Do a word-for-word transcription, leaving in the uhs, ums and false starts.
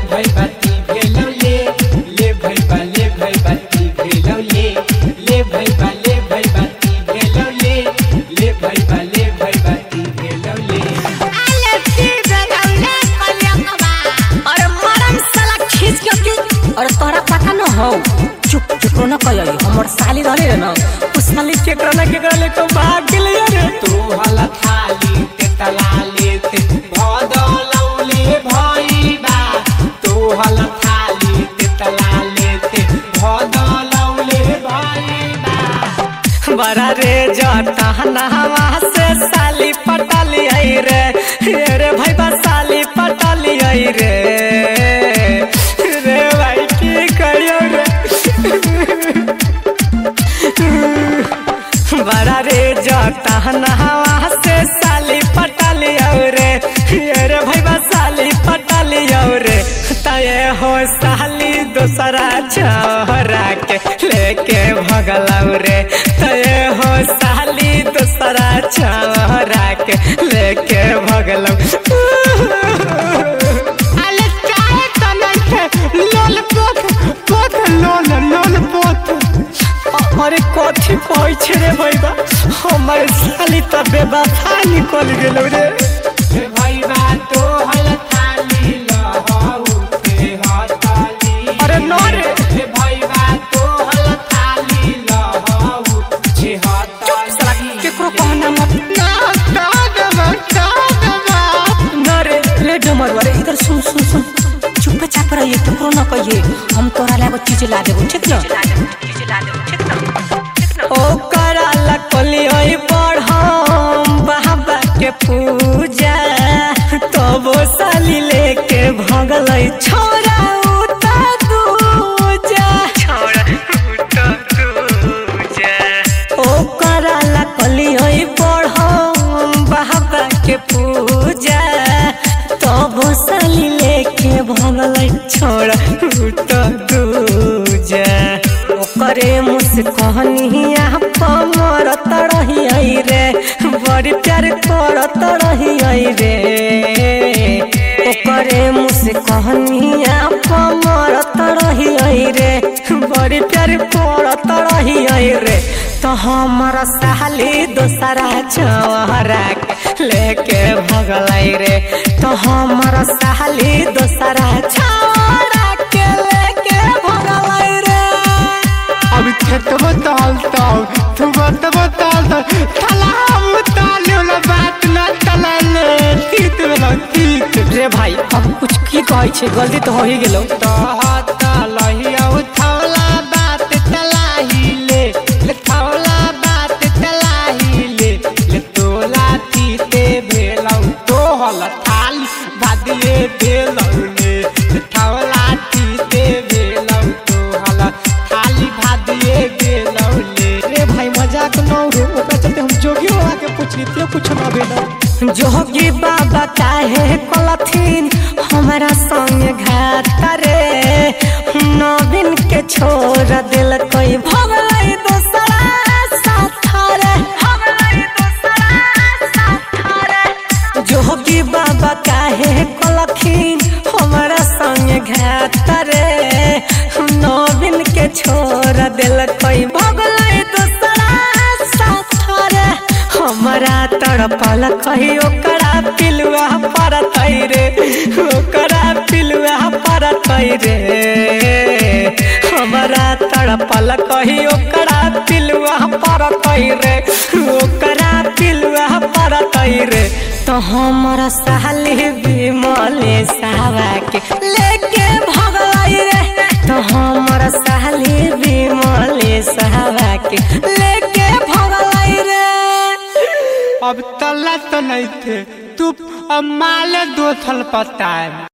भाई बाती भेलो ले ले भाई बा ले भाई बाती भेलो ले ले भाई बा ले भाई बाती भेलो ले ले भाई बा ले भाई बाती भेलो ले अरे की भेलो ले कलियंगवा और मरम साला खींच के और तोरा पता न हो चुप चुप न कहियो हमर साली रहले न उस साली केकरा न केकरा ले तो भाग गेले रे तू हला थाली ते तला लेते भदलौले भईबा तू हला थाली ते तला लेते भदलौले भईबा बड़ा रे जाता नहवा से साली पटाली आई रे रे भाई बा साली पटाली आई रे रे भाई की करियो रे बड़ा रे जाता नहवा से साली पटाली आओ रे रे भाई बा साली पटाली आओ रे तये हो साली दूसरा छोरा के लेके भगलाऊ रे तये हो साली दूसरा छोरा के लेके भगलाऊ अरे काहे तने लोल पोत पोत लोल लोल पोत अरे कथी कहै छे रे भईबा हमर साली त बेवफा निकल गेलौ रे हे भईबा तो हल थाली लहऊ के हताली अरे न रे हे भईबा तो हल थाली लहऊ के हताली केकरो कहना मत ना का देबा का देबा न रे रे डमर वाले इधर सुन सुन सुन चुप चाप रहिए केकरो न कहिए हम तोरा लागे चीज ला देबो ठीक न चीज ला देबो ठीक न ओ कराला कलियोई पढ़म बाबा के पूजा तब साली लेके भगलै छोरा उता दूजा छोरा उता दूजा ओ कराला कलियोई पढ़म बाबा के पूजा तब साली लेके भगलै छोरा उता दूजा करे मुझसे कहनिया पमरत रही आई रे बड़ी प्यार करत रही आई रे करे मुझसे कहनिया पमरत रही आई रे बड़ी प्यार करत रही आई रे तो हमारा साली दूसरा छोरा लेके भगलाई रे तो हमारा साली दूसरा छोरा के लेके भगलाई रे अभी खेत बतालता तू बात बतालता तला हम ताले वाला बात ना तला ले तीत वाला तीत रे भाई अब कुछ की कहै छे गलती तो हो ही गेलो तो तलही औ थौला बात तलाही ले ले थौला बात तलाही ले ले तोला तीते भेलौ तो हल थाली भादिए भेलौ ले ले थौला तीते भेलौ तो हल थाली भादिए भेलौ ले रे भाई मजाक न हो ओकरा चलते हम जोगी बाबा के पूछली ते कुछ न भेलो जोगी बाबा काहे कलथिन हमारा संग घात रे नवीन के छोड़ दिल कोई भगलै दूसरा साथ रे भगलै दूसरा साथ रे जोगी बाबा काहे कलथिन हमारा संग घात रे नवीन के छोड़ दिल कोई भगलै दूसरा साथ रे हमारा तड़पल कही ओकरा पिलुआ परत रे ओकरा पिलुआ परत रे हमारा तड़पल कही ओकरा पिलुआ परत रे ओकरा पिलुआ परत रे तो हमारा साली बिमले सावा के लेके भगलै रे तो हमारा साली बिमले सावा के लेके भगलै रे अब तला तो नहीं थे तू अब माले दो थल पता है।